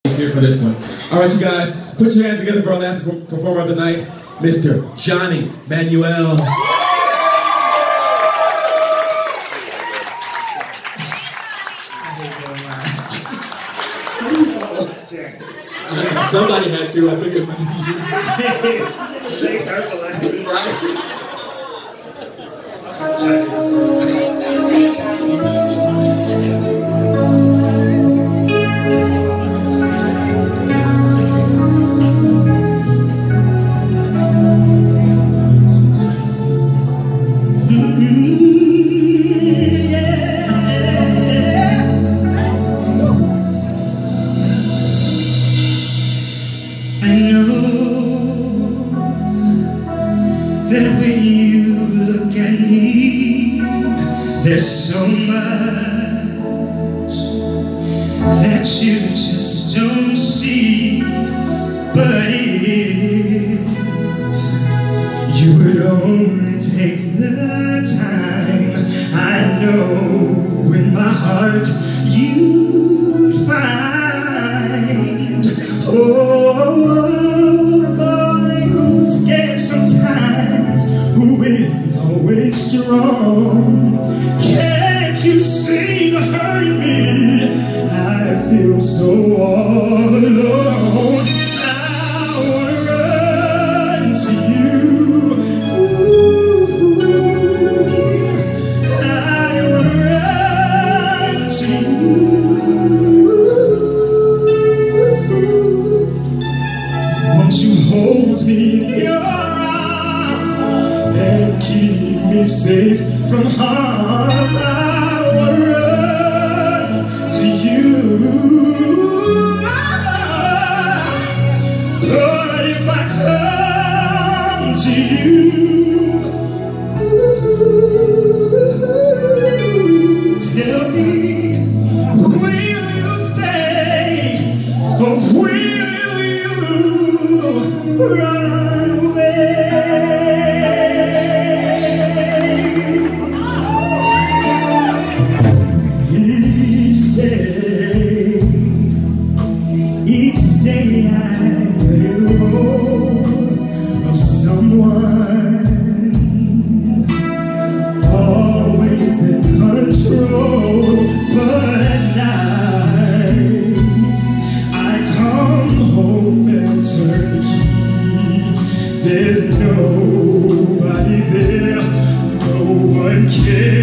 here for this one. All right, you guys, put your hands together for our last performer of the night, Mr. Johnny Manuel. Somebody had to, I think it might be you. Right? I know that when you look at me, there's so much that you just don't see. But if you would only take the time, I know in my heart you'd find, oh, a boy who's scared sometimes, who isn't always strong. Can't you see the hurt in me? I feel so all alone. I wanna run to you. Ooh, I wanna run to you. Won't you hold me in your arms and keep me safe from harm? I wanna run to you. But if I come to you, tell me, will you stay or will you run away? Each day I play the role of someone always in control, but at night I come home and turn the key. There's nobody there, no one cares.